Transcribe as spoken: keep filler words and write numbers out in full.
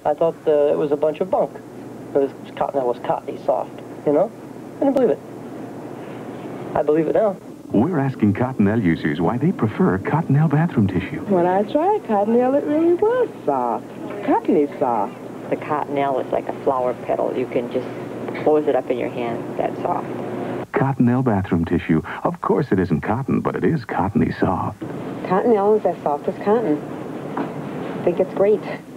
I thought uh, it was a bunch of bunk. Because Cottonelle was cottony soft, you know? I didn't believe it. I believe it now. We're asking Cottonelle users why they prefer Cottonelle bathroom tissue. When I tried Cottonelle, it really was soft. Cottony soft. The Cottonelle is like a flower petal. You can just close it up in your hand. That's soft. Cottonelle bathroom tissue. Of course it isn't cotton, but it is cottony soft. Cottonelle is as soft as cotton. I think it's great.